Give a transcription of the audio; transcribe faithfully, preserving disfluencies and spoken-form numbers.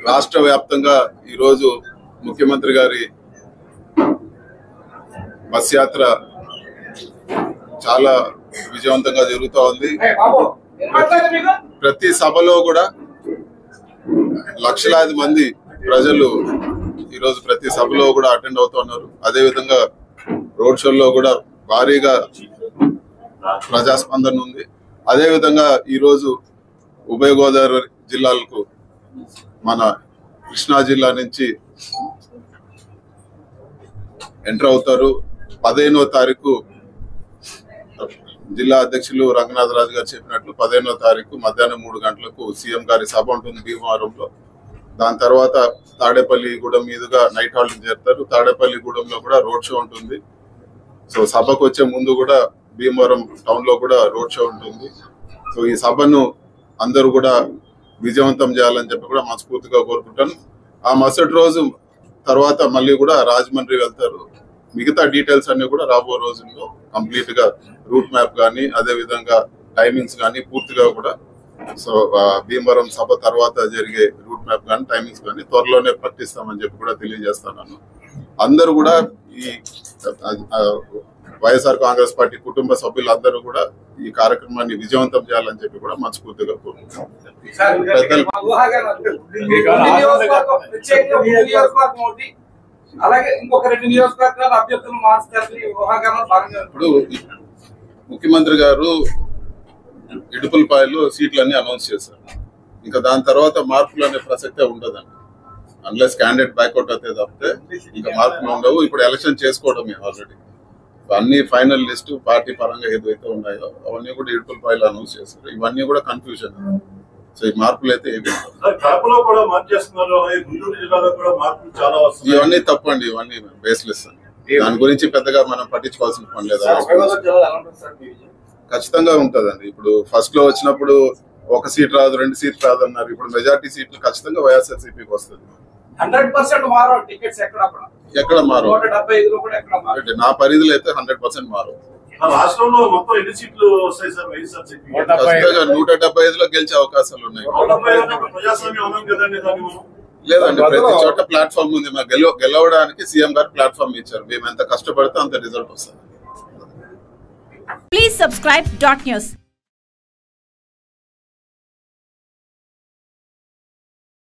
రాష్ట్ర వ్యాప్తంగా ఈరోజు ముఖ్యమంత్రి గారి బస్ యాత్ర చాలా విజయవంతంగా జరుగుతూ ఉంది. ప్రతి సభలో కూడా లక్షలాది మంది ప్రజలు ఈరోజు ప్రతి సభలో కూడా అటెండ్ అవుతున్నారు. అదేవిధంగా రోడ్ షోల్లో కూడా భారీగా ప్రజాస్పందన ఉంది. అదేవిధంగా ఈరోజు ఉభయ గోదావరి జిల్లాలకు మన కృష్ణా జిల్లా నుంచి ఎంటర్ అవుతారు. పదిహేనో తారీఖు జిల్లా అధ్యక్షులు రంగనాథరాజు గారు చెప్పినట్లు పదిహేనో తారీఖు మధ్యాహ్నం మూడు గంటలకు సీఎం గారి సభ ఉంటుంది భీమవరంలో. దాని తర్వాత తాడేపల్లిగూడెం మీదుగా నైట్ హాల్ట్ చేరుతారు. తాడేపల్లిగూడెంలో కూడా రోడ్ షో ఉంటుంది. సో సభకు వచ్చే ముందు కూడా భీమవరం టౌన్ లో కూడా రోడ్ షో ఉంటుంది. సో ఈ సభను అందరూ కూడా విజయవంతం చేయాలని చెప్పి కూడా మనస్ఫూర్తిగా కోరుకుంటాను. ఆ మరుసటి రోజు తర్వాత మళ్ళీ కూడా రాజమండ్రి వెళ్తారు. మిగతా డీటెయిల్స్ అన్ని కూడా రాబో రోజుల్లో కంప్లీట్ గా రూట్ మ్యాప్ కానీ అదే విధంగా టైమింగ్స్ కానీ పూర్తిగా కూడా సో భీమవరం సభ తర్వాత జరిగే రూట్ మ్యాప్ కానీ టైమింగ్స్ కానీ త్వరలోనే ప్రకటిస్తామని చెప్పి కూడా తెలియజేస్తున్నాను. అందరూ కూడా ఈ వైఎస్ఆర్ కాంగ్రెస్ పార్టీ కుటుంబ సభ్యులందరూ కూడా ఈ కార్యక్రమాన్ని విజయవంతం చేయాలని చెప్పి కూడా మనస్ఫూర్తిగా కోరుకుంటున్నాం. ఇప్పుడు ముఖ్యమంత్రి గారు ఇడుపులపాయలు సీట్లన్నీ అనౌన్స్ చేశారు. ఇంకా దాని తర్వాత మార్పులు అనే ప్రసక్తే ఉండదండి. అన్లెస్ క్యాండిడేట్ బ్యాక్అవుట్ అయితే తప్పితే ఇంకా మార్పులు ఉండవు. ఇప్పుడు ఎలక్షన్ చేసుకోవడమే ఆల్రెడీ అన్ని ఫైనల్ లిస్ట్ పార్టీ పరంగా ఏదైతే ఉన్నాయో అవన్నీ కూడా ఇడుపులపాయలు అనౌన్స్ చేశారు. ఇవన్నీ కూడా కన్ఫ్యూజన్. సో ఈ మార్పులు అయితే ఏమి ఇవన్నీ తప్పండి. ఇవన్నీ బేస్లెస్ అండి. దాని గురించి పెద్దగా మనం పట్టించుకోవాల్సిన పని లేదు. ఖచ్చితంగా ఉంటదండి. ఇప్పుడు ఫస్ట్ లో వచ్చినప్పుడు ఒక సీట్ రాదు రెండు సీట్ రాదు అన్నారు. ఇప్పుడు మెజార్టీ సీట్లు ఖచ్చితంగా వైఎస్ఆర్సీపీకి వస్తుంది. ఎక్కడ మారు నా పరిధిలో అయితే హండ్రెడ్ పర్సెంట్ మారు. రాష్ట్రంలో మొత్తం ఎన్ని సీట్లు వస్తాయి సార్ వైఎస్ఆర్సీపీ? నూట డెబ్బై ఐదులో గెలిచే అవకాశాలు ఉన్నాయి. లేదండి, ప్రతి చోట ప్లాట్ఫామ్ ఉంది. మాకు గెలవ గెలవడానికి సీఎం గారు ప్లాట్ఫామ్ ఇచ్చారు. మేము ఎంత కష్టపడితే అంత రిజల్ట్ వస్తుంది. Please subscribe dot news.